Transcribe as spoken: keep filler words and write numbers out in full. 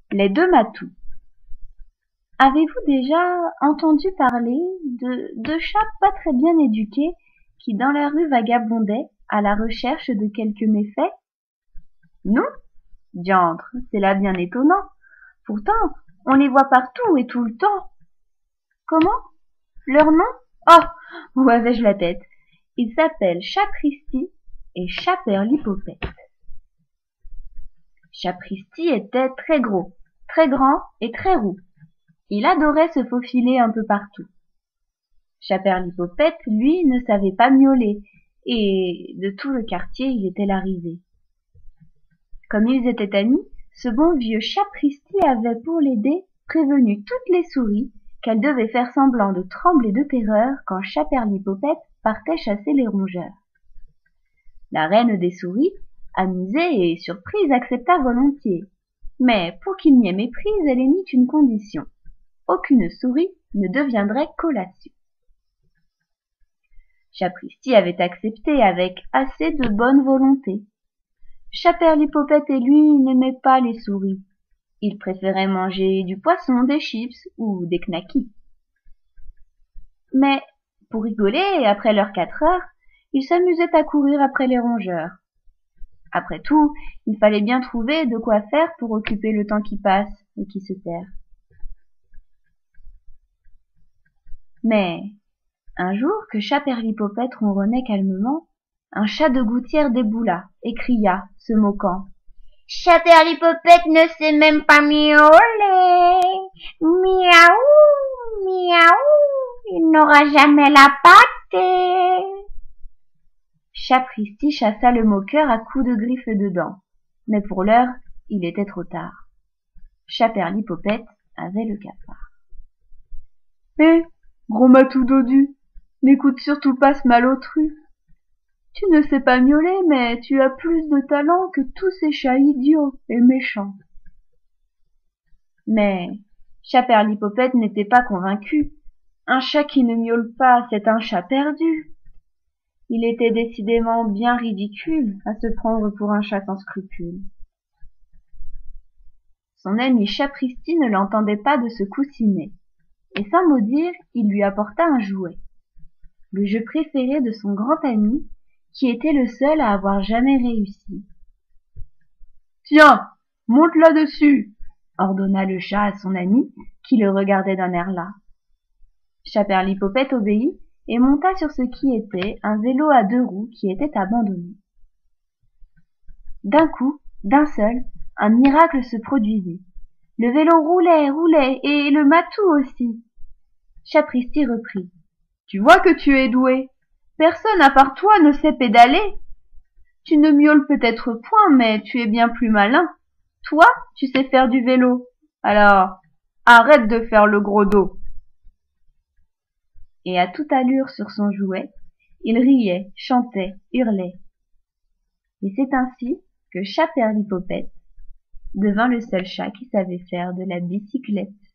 Les deux matous. Avez-vous déjà entendu parler de deux chats pas très bien éduqués qui dans la rue vagabondaient à la recherche de quelques méfaits? Non? Diantre, c'est là bien étonnant. Pourtant, on les voit partout et tout le temps. Comment? Leur nom? Oh, où avais-je la tête? Ils s'appellent Chapristi et Chaperlipopette. Chapristi était très gros, très grand et très roux. Il adorait se faufiler un peu partout. Chaperlipopette, lui, ne savait pas miauler, et de tout le quartier il était la risée. Comme ils étaient amis, ce bon vieux Chapristi avait pour l'aider prévenu toutes les souris qu'elles devaient faire semblant de trembler de terreur quand Chaperlipopette partait chasser les rongeurs. La reine des souris, amusée et surprise, accepta volontiers. Mais pour qu'il n'y ait méprise, elle émit une condition. Aucune souris ne deviendrait collation. Chapristi avait accepté avec assez de bonne volonté. Chaperlipopette et lui n'aimaient pas les souris. Ils préféraient manger du poisson, des chips ou des knackis. Mais, pour rigoler, après leurs quatre heures, ils s'amusaient à courir après les rongeurs. Après tout, il fallait bien trouver de quoi faire pour occuper le temps qui passe et qui se perd. Mais, un jour que Chaperlipopette ronronnait calmement, un chat de gouttière déboula et cria, se moquant. « Chaperlipopette ne sait même pas miauler. Miaou, miaou, il n'aura jamais la pâtée. » Chapristi chassa le moqueur à coups de griffes dedans, mais pour l'heure, il était trop tard. Chaperlipopette avait le cafard. « Hé, gros matou dodu, n'écoute surtout pas ce malotru. Tu ne sais pas miauler, mais tu as plus de talent que tous ces chats idiots et méchants. » Mais Chaperlipopette n'était pas convaincu. Un chat qui ne miaule pas, c'est un chat perdu. Il était décidément bien ridicule à se prendre pour un chat sans scrupules. Son ami Chapristi ne l'entendait pas de se coussiner, et sans mot dire, il lui apporta un jouet, le jeu préféré de son grand ami, qui était le seul à avoir jamais réussi. « Tiens, monte là-dessus !» ordonna le chat à son ami, qui le regardait d'un air las. Chaperlipopette obéit et monta sur ce qui était un vélo à deux roues qui était abandonné. D'un coup, d'un seul, un miracle se produisit. Le vélo roulait, roulait, et le matou aussi. Chapristi reprit. « Tu vois que tu es doué. Personne à part toi ne sait pédaler. Tu ne miaules peut-être point, mais tu es bien plus malin. Toi, tu sais faire du vélo. Alors, arrête de faire le gros dos. » Et à toute allure sur son jouet, il riait, chantait, hurlait. Et c'est ainsi que Chaperlipopette devint le seul chat qui savait faire de la bicyclette.